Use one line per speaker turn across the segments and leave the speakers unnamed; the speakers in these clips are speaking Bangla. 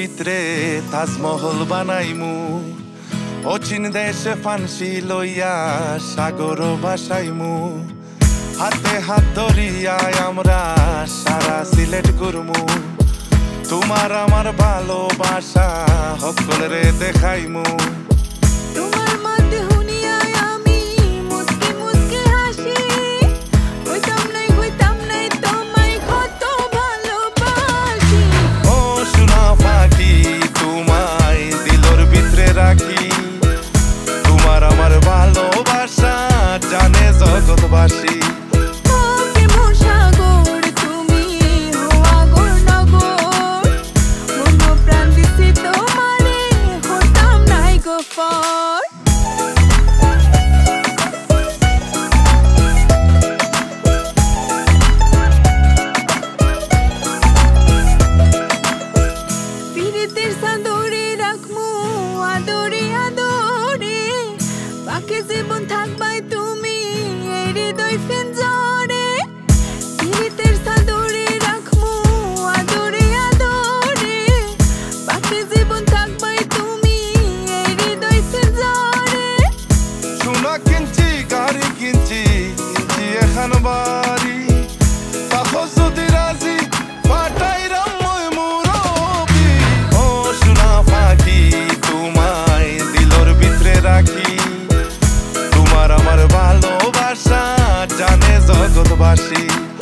ভিতরে তাজমহল বানাইমু অচিন দেশে ফান্সি লইয়া সাগর ভাসাইমু হাতে হাত ধরিয়ায় আমরা সারা সিলেট ঘুরমু তোমার আমার ভালোবাসা সকলরে দেখাইমু তোমার আমার ভালোবাসা জানে জগৎবাসী
জীবন থাকবাই তুমি এই হৃদয় ফেঞ্জরে পীড়িতের চাদরে রাখমু আদরে আদরে বাকি জীবন থাকবাই তুমি এই হৃদয় ফেঞ্জরে
সোনা কিনছি গাড়ি কিনছি এখন বাড়ি তাহো যদি রাজি পাঠাই রাময় মুরবি ও সোনা পাখি তোমায় দিলর ভিতরে রাখি তোমার আমার ভালোবাসা জানে জগৎবাসী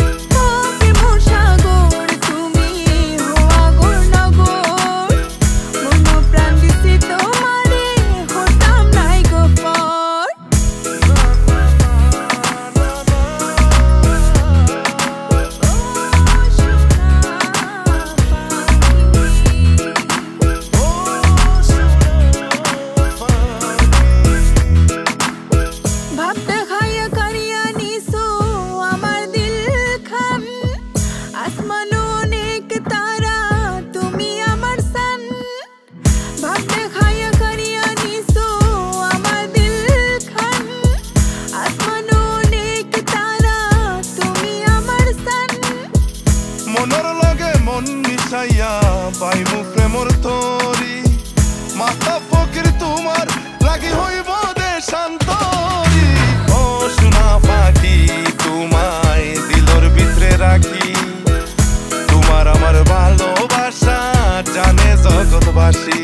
মনের লগে মন মিশাইয়া পাইমু প্রেমর তরি মাথা ফকির তোমার লাগি হইব দেশান্তরি ও সোনা পাখি তোমায় দিলর ভিতরে রাখি তোমার আমার ভালোবাসা জানে জগৎবাসী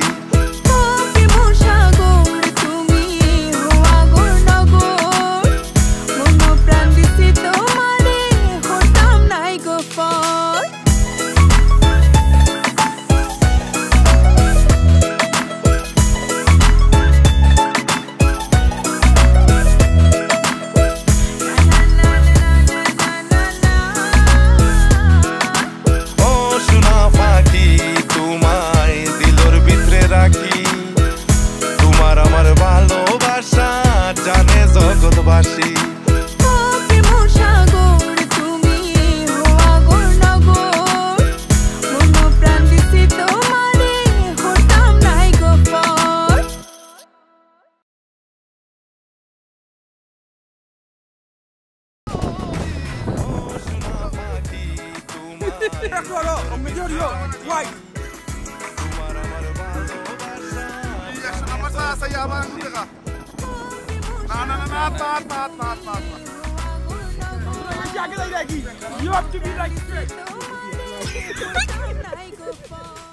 তোমার আমার ভালোবাসা জানে জগৎবাসী
Saya abang juga. Nah, tat. Jaga lagi. You have to be like straight.